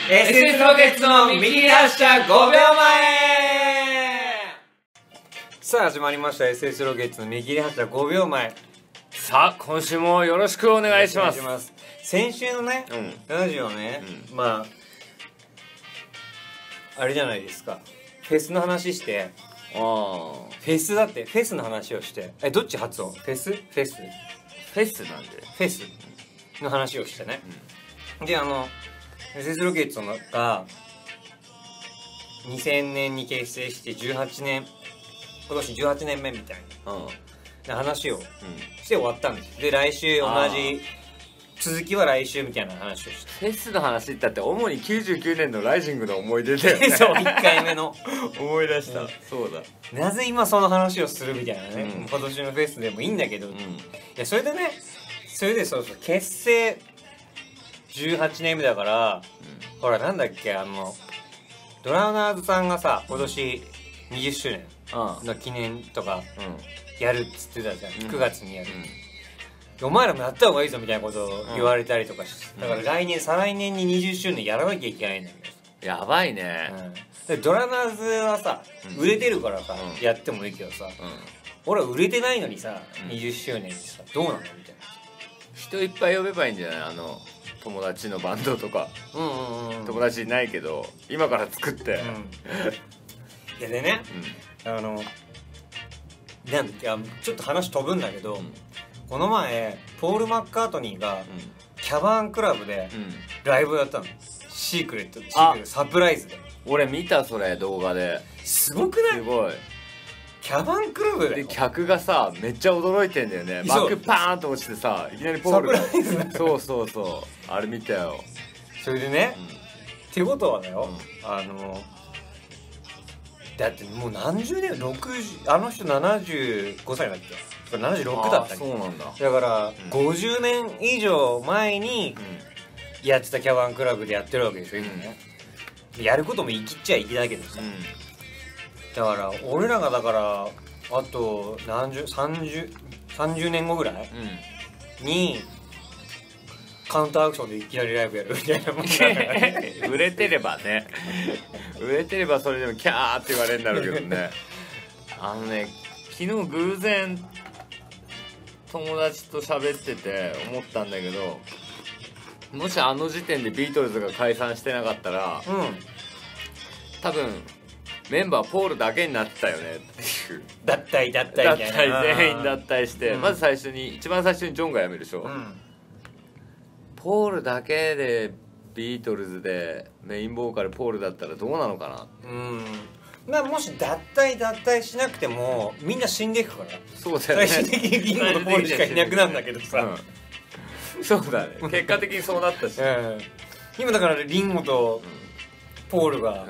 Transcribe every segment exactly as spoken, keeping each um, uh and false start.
エスエス ロケッツの見切り発車ごびょうまえ。さあ始まりました エスエス ロケッツの見切り発車ごびょうまえ。 さあ今週もよろしくお願いします。 先週のね、うん、ラジオね、うん、まああれじゃないですか、フェスの話して、あフェスだってフェスの話をして、えどっち発音？フェス？フェス？ フェスなんでフェスの話をしてね、うん、であの エスエス ロケッツがにせんねんに結成してじゅうはちねん、今年じゅうはちねんめみたいな、うん、話をして終わったんですよ。で来週同じ続きは来週みたいな話をして、 フェスの話だって主にきゅうじゅうきゅうねんのライジングの思い出だよね。 そういっかいめの思い出した、うん、そうだ。 なぜ今その話をするみたいなね、うん、今年のフェスでもいいんだけど、うん、いやそれでね、それでそうそう結成じゅうはちねんめだから、うん、ほらなんだっけ、あのドラナーズさんがさ今年にじゅっしゅうねんの記念とかやるっつってたじゃん、うん、くがつにやる、うん、お前らもやった方がいいぞみたいなことを言われたりとかして、うん、だから来年再来年ににじゅっしゅうねんやらなきゃいけないんだけど、 やばいね、 うん、でドラナーズはさ、うん、売れてるからさ、うん、やってもいいけどさ、うん、俺は売れてないのにさ、うん、にじゅっしゅうねんってさどうなのみたいな。 人いっぱい呼べばいいんじゃない？あの友達のバンドとか、うんうんうん、友達いないけど今から作って、うん、いやでね、うん、あのなんだっけ、あちょっと話飛ぶんだけど、うん、この前ポール・マッカートニーが、うん、キャバンクラブでライブやったの、うん、シークレットシークレットサプライズで。 俺見たそれ動画で。 すごくない？ すごい。 キャバンクラブで客がさめっちゃ驚いてんだよね。バックパーンと落ちてさいきなりポールがサプライズだ。そうそうそう、あれ見たよ。 それでね、うん、ってことはだよ、うん、あのだってもう何十年、ろくじゅう、あの人ななじゅうごさいだっけ、ななじゅうろくだったっけ。 そうなんだ。 だから、うん、ごじゅうねん以上前にやってたキャバンクラブでやってるわけでしょ今ね、うん、やることも生きっちゃ生きだけどさ、うん、だから俺らがだからあと何十さんじゅう、さんじゅうねんごぐらい、うん、にカウンターアクションでいきなりライブやるみたいなもんだからね。 売れてればね売れてればそれでもキャーって言われるんだろうけどね。あのね昨日偶然友達と喋ってて思ったんだけど、もしあの時点でビートルズが解散してなかったら、うん、多分メンバーポールだけになってたよねっていう。 脱退脱退みたいな。 脱退全員脱退して、うん、まず最初に一番最初にジョンが辞めるでしょ、うん、ポールだけでビートルズでメインボーカルポールだったらどうなのかな。うん、 まあもし脱退脱退しなくてもみんな死んでいくから。 そうだよね。 最終的にリンゴとポールしかいなくなるんだけどさ、 うん、そうだね。結果的にそうなったし、うん、 今だからリンゴとポールが、うん、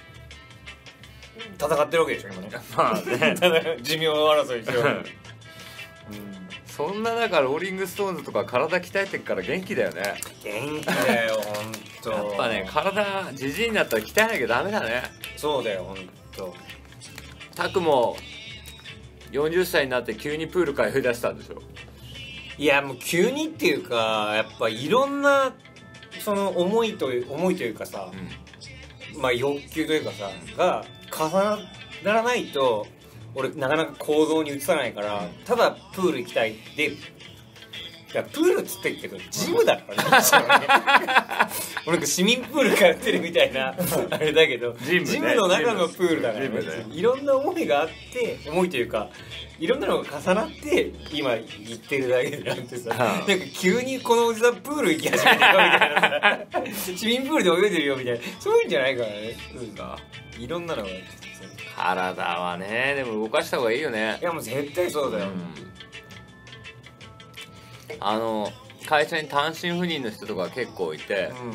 戦ってるわけでしょ今ね。まあね寿命争いしてる、うん、 そんな中ローリングストーンズとか体鍛えてっから元気だよね。 元気だよほんと。 やっぱね体じじいになったら鍛えなきゃダメだね。 そうだよほんと。 タクもよんじゅっさいになって急にプール通い出したんでしょ。 いやもう急にっていうかやっぱいろんなその思いという思いというかさ、うん、まあ欲求というかさ、うん、が重ならないと俺なかなか行動に移さないから、うん、ただプール行きたいで、いやプールっつってるけどジムだからね。俺なんか市民プール通ってるみたいなあれだけどジム、ね、ジムの中のプールだから、ね、いろんな思いがあって思いというかいろんなのが重なって今行ってるだけでなんてさ、なんか急にこのおじさんプール行き始めてるよみたいな市民プールで泳いでるよみたいなそういうんじゃないからね。そうかいろんなのが体はねでも動かした方がいいよね。 いやもう絶対そうだよ、うん、 あの会社に単身赴任の人とか結構いて、うん、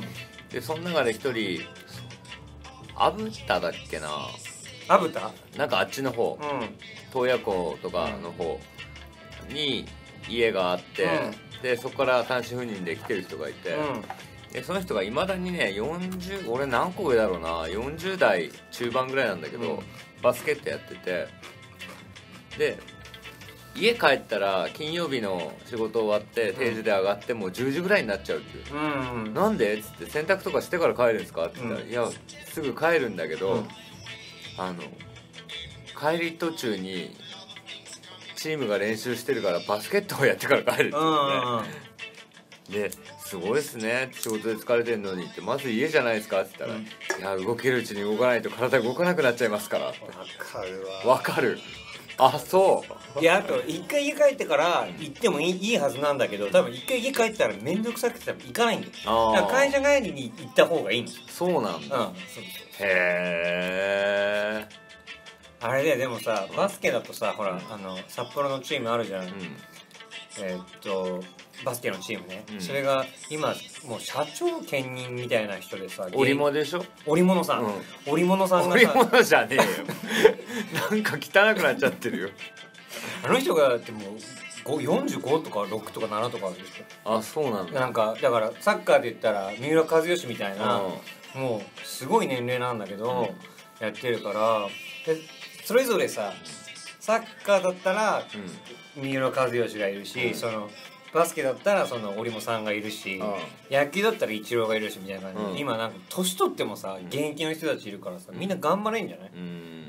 でその中で一人アブタだっけな、 アブタなんかあっちの方、うん、洞爺湖とかの方に家があって、うん、でそこから単身赴任で来てる人がいて、うん、でその人がいまだにねよんじゅう俺何個上だろうなよんじゅうだい中盤ぐらいなんだけど、うん、バスケットやっててで家帰ったら金曜日の仕事終わって定時で上がってもうじゅうじぐらいになっちゃうっていう、 うんうん、 なんでっつって洗濯とかしてから帰るんですかって言ったら、うん、いやすぐ帰るんだけど、うん、あの帰り途中にチームが練習してるからバスケットをやってから帰るって言ってね、ですごいっすね仕事で疲れてるのにってまず家じゃないですかって言ったら、うん、いや動けるうちに動かないと体動かなくなっちゃいますからって。 わかるわわかる。あ、そういやあと一回家帰ってから行ってもいい、いいはずなんだけど多分一回家帰ったら面倒くさくて多分行かないんだよ。だから会社帰りに行った方がいいんだよ。 そうなんだ、うん、そうそう。へえ。 あれででもさバスケだとさほらあの札幌のチームあるじゃん、うん、えー、っとバスケのチームね、うん、それが今もう社長兼任みたいな人でさ織物でしょ。 織物さん、うん、織物さんがさ織物じゃねえよなんか汚くなっちゃってるよあの人がだってもうよんじゅうごとかろくとかななとかあるでしょ。あ、そうなんだ。 なんかだからサッカーで言ったら三浦知良みたいな、うん、もうすごい年齢なんだけど、うん、やってるからでそれぞれさサッカーだったら、うん、三浦知良がいるし、うん、そのバスケだったらその織茂さんがいるし、うん、野球だったらイチローがいるしみたいな感じで、うん、今なんか年取ってもさ現役の人たちいるからさみんな頑張れんじゃない？うん、うん、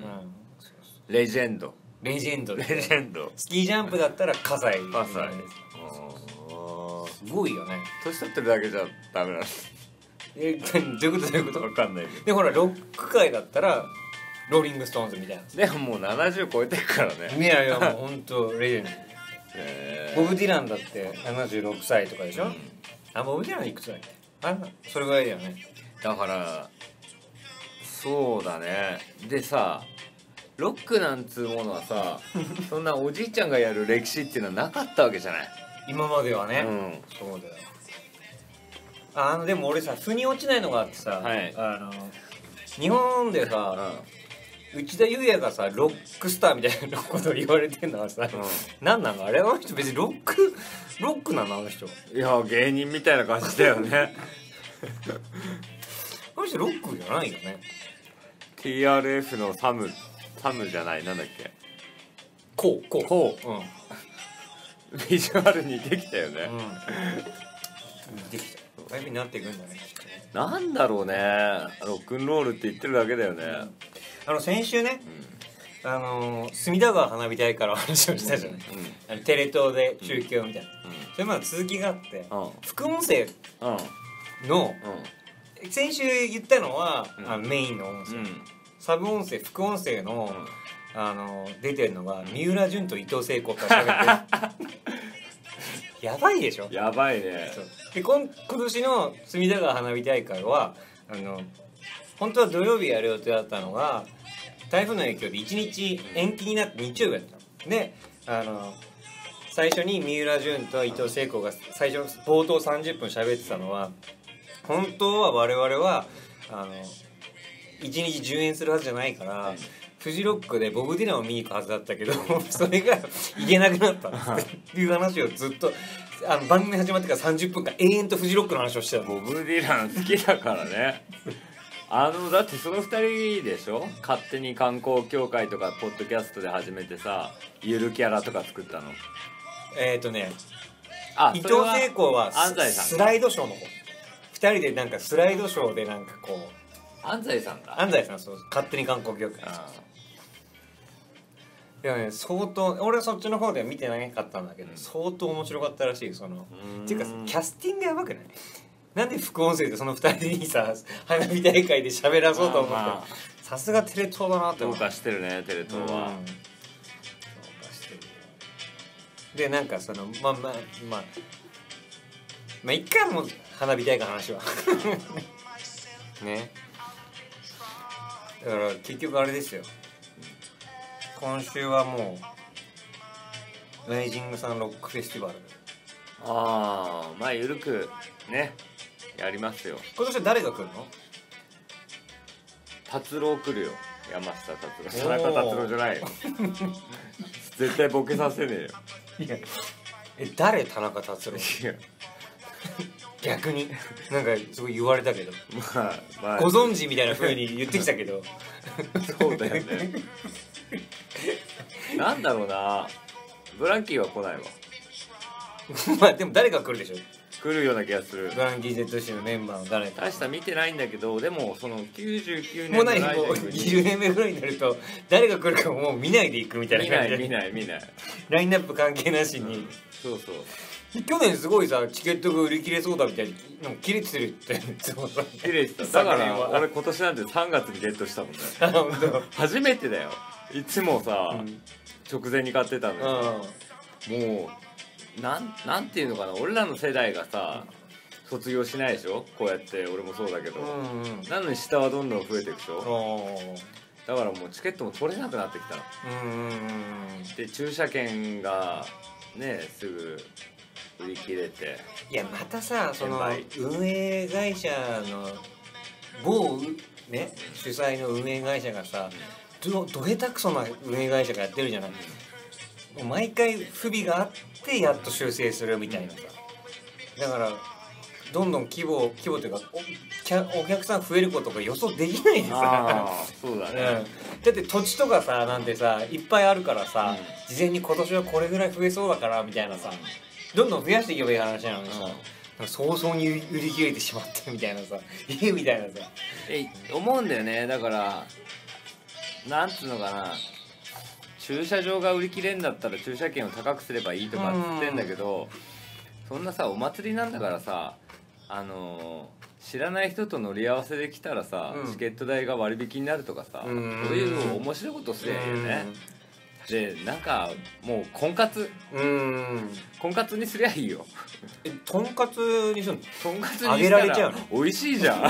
レジェンドレジェンドレジェンド。 スキージャンプだったら葛西葛西すごいよね。 年取ってるだけじゃダメなのえどういうことどういうこと分かんないけど。 でほらロック界だったらローリングストーンズみたいな。 でももうななじゅう超えてるからね。 いやいやもうほんとレジェンドボブ・ディランだってななじゅうろくさいとかでしょ、うん、あボブ・ディランいくつだっけあそれぐらいだよね。 だからそうだね。でさロックなんつうものはさそんなおじいちゃんがやる歴史っていうのはなかったわけじゃない今まではね、うん、そうだよ。あのでも俺さ腑に落ちないのがあってさ、はい、あの日本でさ、うん、内田裕也がさロックスターみたいなことを言われてんのはさ、うん、何なのあれあの人別にロックロックなのあの人。 いや芸人みたいな感じだよねあの人ロックじゃないよね。 ティーアールエフ のサムサムじゃないなんだっけこうこうこう、うん、ビジュアルにできたよね、 うん、できただいぶになっていくんだね。 なんだろうねロックンロールって言ってるだけだよね、うん、 あの先週ね、うん、あの隅田川花火大会の話をしたじゃない、うん、あのテレ東で中継みたいな、うん、それまだ続きがあって、うん、副音声の、うん、先週言ったのは、うん、あのメインの音声、うん、サブ音声副音声の、うん、あの出てるのが三浦淳と伊藤聖子から喋ってるやばいでしょ。 やばいね。 で今今年の隅田川花火大会はあの本当は土曜日やる予定だったのが台風の影響でいちにち延期になって日曜日やったので、あの最初に三浦淳と伊藤聖子が最初冒頭さんじゅっぷん喋ってたのは本当は我々はあのいちにちじゅうえんするはずじゃないから、うん、フジロックでボブ・ディランを見に行くはずだったけどそれが行けなくなったっていう話をずっとあの番組始まってからさんじゅっぷんかん永遠とフジロックの話をしてた。 ボブ・ディラン好きだからねあのだってそのふたりでしょ勝手に観光協会とかポッドキャストで始めてさゆるキャラとか作ったの。 えっ、ー、とねあ伊藤聖子は安西さんスライドショーの方ふたりでなんかスライドショーでなんかこう安西さんだ安西さんそう勝手に観光協会いやね相当俺はそっちの方では見てなかったんだけど、うん、相当面白かったらしい。そのっていうかキャスティングやばくない？なんで副音声でそのふたりにさ花火大会で喋らそうと思ってさすがテレ東だなって思ってどうかしてるねテレ東は、うん、どうかしてるでなんかそのまあまあまあまあ一回も花火大会の話はねだから結局あれですよ今週はもうライジングサンロックフェスティバル。 ああまあゆるくねやりますよ。 今年は誰が来るの？ 達郎来るよ。山下達郎。田中達郎じゃないよ絶対ボケさせねえよ。 いやえ誰田中達郎？いや逆になんかすごい言われたけどまあまあご存知みたいな風に言ってきたけどそうだよねなんだろうなブランキーは来ないわ。 まあでも誰か来るでしょ。 来るような気がする。 ブランキー ゼットシー のメンバーの誰か。 大した見てないんだけど、でもそのきゅうじゅうきゅうねんもうのライ何もうジングにじゅうねんめぐらいになると誰が来るかもう見ないでいくみたいな見感じでない見ない見ない。 ラインナップ関係なしに、 そうそう。 去年すごいさチケットが売り切れそうだみたいになんか切れてるってそうさ綺麗でした。だから昨年は俺今年なんてさんがつにゲットしたもんね。 あ本当。 初めてだよ。いつもさ、 うん直前に買ってたのよ。 うもうなんなんていうのかな、俺らの世代がさ卒業しないでしょ、こうやって俺もそうだけど、 んうんうんなのに下はどんどん増えていくでしょ。 あだからもうチケットも取れなくなってきたのーうんうんうんで、駐車券がねすぐ売り切れて、 いやまたさその転売運営会社の某ね主催の運営会社がさどど下手くそな運営会社がやってるじゃない。もう毎回不備があってやっと修正するみたいなさ、だからどんどん規模規模というかお客お客さん増えることが予想できないでさ、 ああそうだうん、 ね、 だって土地とかさなんてさいっぱいあるからさ、 うん事前に今年はこれぐらい増えそうだからみたいなさどんどん増やしていけばいい話なのにさ、 うん早々に売り切れてしまってみたいなさえみたいなさえ思うんだよね。だからなんつうのかな、駐車場が売り切れんだったら駐車券を高くすればいいとかっつってんだけど、そんなさお祭りなんだからさ、あのー、知らない人と乗り合わせで来たらさ、 うんチケット代が割引になるとかさ、 うんそういう面白いことすりゃいいよね。でなんかもう婚活うーん婚活にすりゃいいよ。 えとんかつにするのとんかつにあげしたらられちゃうの美味しいじゃん。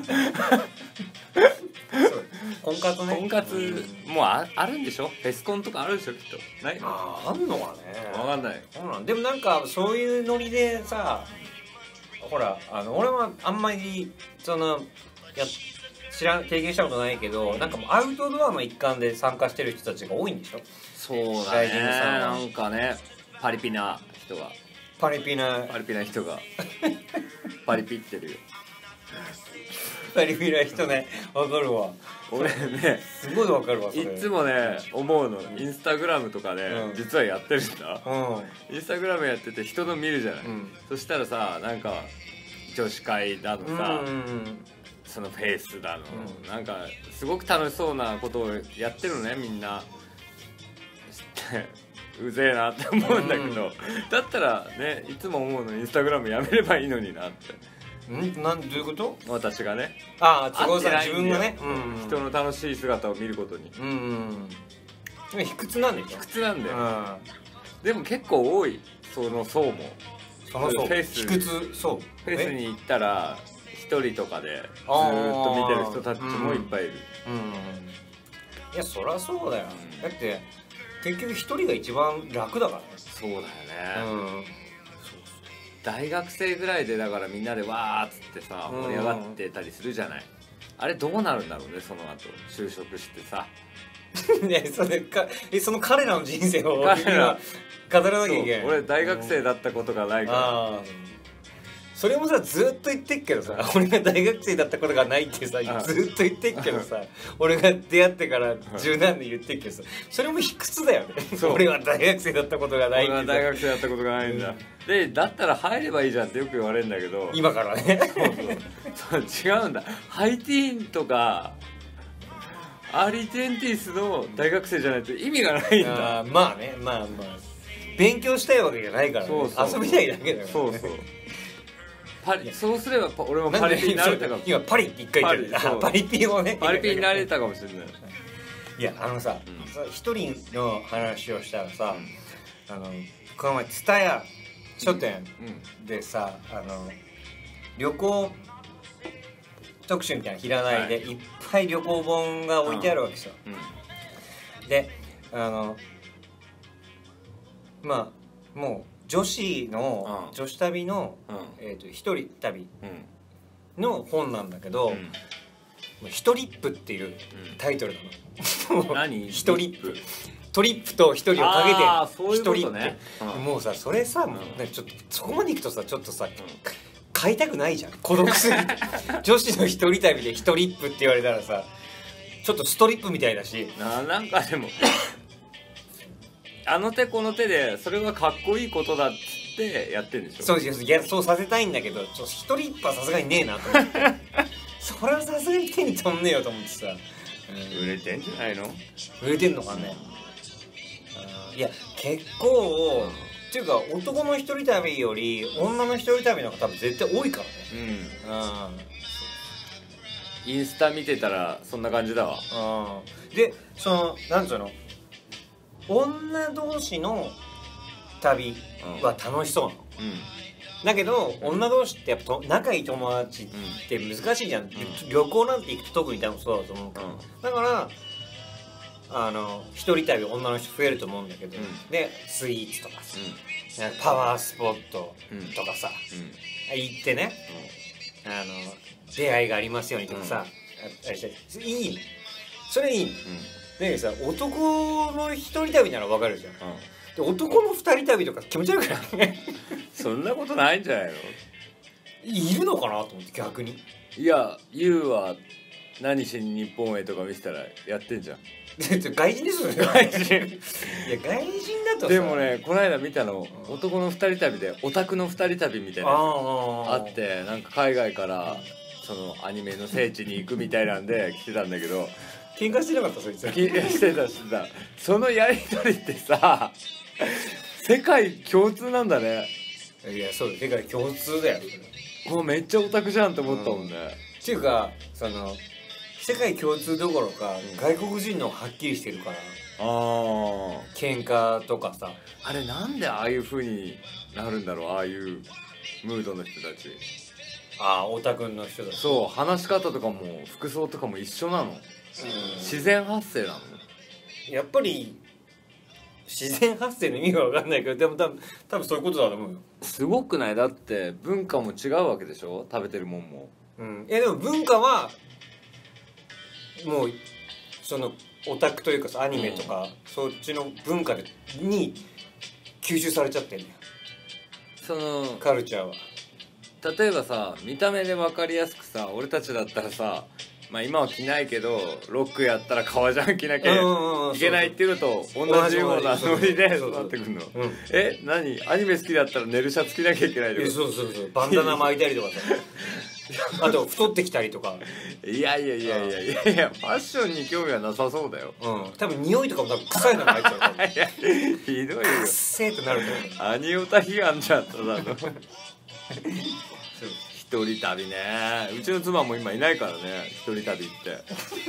とんかつね婚活もう あ, あるんでしょ、フェスコンとかあるでしょきっと。ないの？ あーあんのかね分かんない。 そうなんでもなんかそういうノリでさほらあの俺はあんまりそのや知らん経験したことないけどなんかもうアウトドアの一環で参加してる人たちが多いんでしょ。 そうだね、 大臣さんはなんかねパリピな人がパリピなパリピな人がパリピってるよ。 パリピな人ねわかるわ。 俺ねすごいわかるわそれ。 いつもね思うの、インスタグラムとかね、 うん実はやってるんだ。 うインスタグラムやってて人の見るじゃない、 んそしたらさなんか女子会だのさ、 うんうんそのフェイスだの、 うんなんかすごく楽しそうなことをやってるのねみんな。うぜえなって思うんだけど、 うんだったらねいつも思うのインスタグラムやめればいいのになって。 うんなんどういうこと？ 私がねああ都合さん合ってないんだよ自分がね、うんうん、 人の楽しい姿を見ることにうんうんでも卑屈なんでしょ。 苦痛なんだよ、 うでも結構多いその層も。 んそのそうフェイス卑屈そうフェイスに行ったら一人とかでずーっあーと見てる人たちもいっぱいいる。 うんいやそりゃそうだよ、 うんだって結局一人が一番楽だからね。 そうだよね、 うん大学生ぐらいでだからみんなでわーっつってさうん盛り上がってたりするじゃない。あれどうなるんだろうねその後就職してさ。 ねそれかえその彼らの人生を彼ら語らなきゃいけない。 俺大学生だったことがないから、 ああそれもさずっと言ってっけどさ俺が大学生だったことがないってさああずっと言ってっけどさ俺が出会ってから十何年言ってっけどさそれも卑屈だよね。 そう俺は大学生だったことがないってさ俺は大学生だったことがないんだ、でだったら入ればいいじゃんってよく言われるんだけど、 今からねそう違うんだ。ハイティーンとかアーリーテンティースの大学生じゃないと意味がないんだ。 あーまあねまあまあ勉強したいわけじゃないからね。 そうそう遊びたいだけだからね。 そうそうパリそうすればパ俺もパリピになれたかも。 今パリって一回言ってるパリそうパリピをねパリピになれたかもしれない。 いやあのさうんさ一人の話をしたらさ、あのこの前蔦屋書店うんでさ、あの旅行特集みたいなひらないで、 はいい、っぱい旅行本が置いてあるわけですよ、 うんであのまあもう女子の、 うん女子旅の、 うんえー、と一人旅うんの本なんだけど「 うんもう一リップ」っていうタイトルなの。もう何一リップトリップと一人をかけてあーそういうことね一リップうんもうさそれさ、 んなんかちょっとそこまでいくとさちょっとさ、買いたくないじゃん孤独すぎて女子の一人旅で一リップって言われたらさちょっとストリップみたいだしななんかでもあの手この手でそれがかっこいいことだっつってやってるんでしょ。 そうですいやそうさせたいんだけど、ちょっと一人一杯さすがにねえなと思ってそれはさすがに手に取んねえよと思ってさ、 うん、売れてんじゃないの。 売れてんのかね、うん、いや結構、うん、っていうか男の一人旅より女の一人旅の方が多分絶対多いからね。うん、うんインスタ見てたらそんな感じだわ。 うん、でそのなんつうの女同士の旅は楽しそうなの、うん、だけど、うん、女同士ってやっぱ仲いい友達って難しいじゃん、うん、旅行なんて行くと特に多分そうだと思うから、うん、だからあの一人旅女の人増えると思うんだけど、うん、でスイーツとかさ、うん、パワースポットとかさ、うん、行ってね、うん、あの出会いがありますようにとかさ、うん、あれしていいのそれいいの、うん、だけどさ男の一人旅なら分かるじゃん、うん、で男の二人旅とか気持ち悪くないそんなことないんじゃないの。 いるのかなと思って逆に。 いや ユー は何しに日本へとか見せたらやってんじゃん外人ですよね外人いや外人だとさでもねこの間見たの、うん、男の二人旅でオタクの二人旅みたいなああってなんか海外からそのアニメの聖地に行くみたいなんで来てたんだけど喧嘩してなかったそいつしてたしてたそのやりとりってさ世界共通なんだね。 いやそうだ世界共通だよもうめっちゃオタクじゃんって思ったもんね、うん、 っていうかその世界共通どころか、うん、外国人のはっきりしてるからあ喧嘩とかさあれなんでああいう風になるんだろうああいうムードの人たち。 ああオタクの人たちそう話し方とかも服装とかも一緒なの、うん、自然発生なの。 やっぱり自然発生の意味は分かんないけどでも多分多分そういうことだと思うよ。 すごくないだって文化も違うわけでしょ食べてるもんも、 うん、いやでも文化はもうそのオタクというかさアニメとか、うん、そっちの文化でに吸収されちゃってんだよそのカルチャーは。 例えばさ見た目で分かりやすくさ俺たちだったらさまあ今は着ないけどロックやったら革ジャン着なきゃいけないっていうのと同じようなノリでそうなってくるの。え何アニメ好きだったら寝るシャツ着なきゃいけないとかそうそうそうバンダナ巻いたりとかさあと太ってきたりとかいやいやいやいやいやいやファッションに興味はなさそうだよ、 うん、多分匂いとかも多分臭いのが入っちゃうからいやひどいよくっせーとなるとアニオタ批判じゃんただの一人旅ねうちの妻も今いないからね一人旅って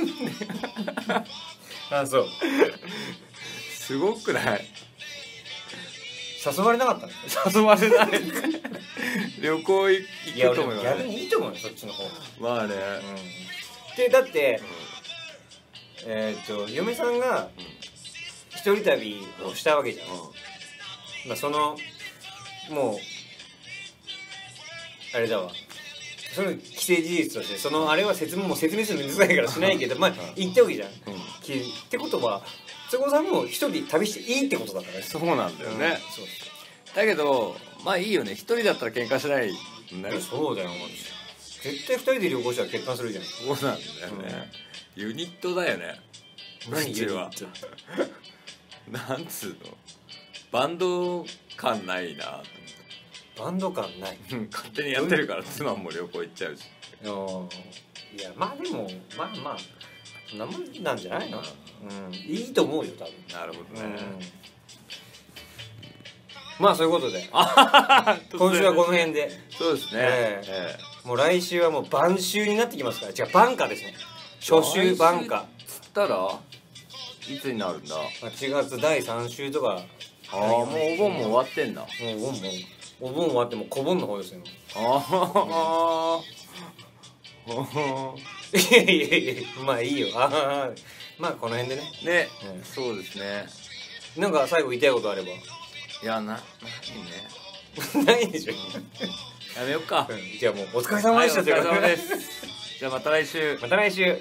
あそうすごくない誘われなかった誘われない旅行行くと思うよ、 ね、逆にいいと思うよそっちの方まあね、 うん、でだって、うん、えー、っと嫁さんが一人旅をしたわけじゃん、うんまあ、そのもうあれだわその既成事実としてそのあれは説明も説明するの難しいからしないけどまあ言っておきじゃん、うん、ってことはそこさんも一人旅していいってことだからね。 そうなんだよね、うん、そうだけどまあいいよね一人だったら喧嘩しないんだよ。 そうだよ絶対二人で旅行したら結婚するじゃん。 そうなんだよね、うん、ユニットだよね何ユニットなんつうのバンド感ないなバンド感ない勝手にやってるから妻も旅行行っちゃうしいやまあでもまあまあそんなもんなんじゃないの、うん、いいと思うよ多分。 なるほどね、 うん、まあそういうことで今週はこの辺でそうですね、えーえー、もう来週はもう晩秋になってきますから違う晩夏ですね初秋晩夏つったらいつになるんだはちがつだいさん週とか。 ああもうお盆も終わってんだ。もうお盆もお盆終わっても小盆の方ですよ。 ああいやいやいやまあいいよあまあこの辺でねね、うん、そうですね。 なんか最後言いたいことあれば。いやなないねないでしょやめよっか、 うん、じゃあもうお疲れ様でした、 はい、お疲れ様ですじゃあまた来週また来週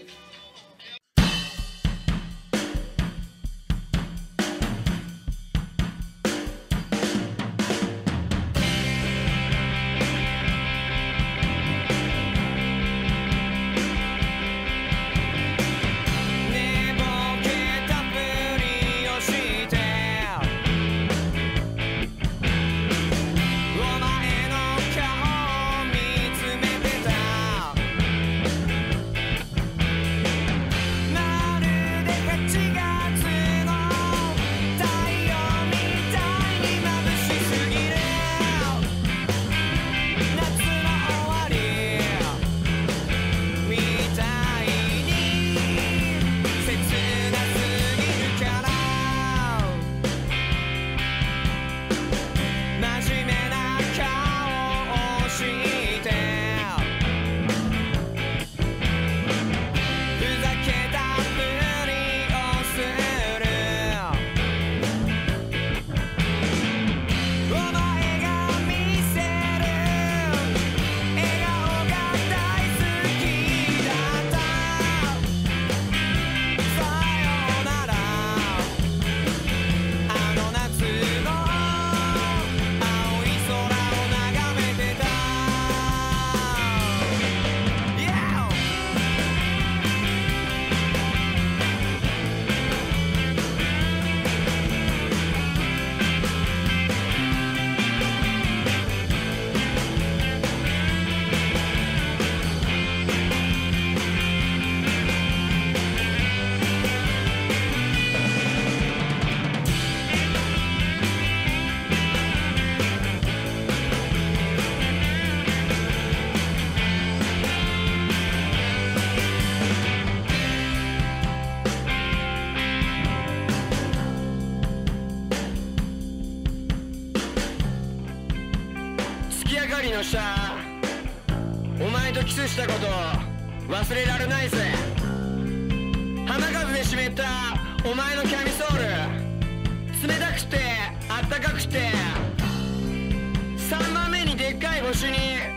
りの下、お前とキスしたこと忘れられないぜ。浜風で湿ったお前のキャミソール、冷たくてあったかくて、さんばんめにでっかい星に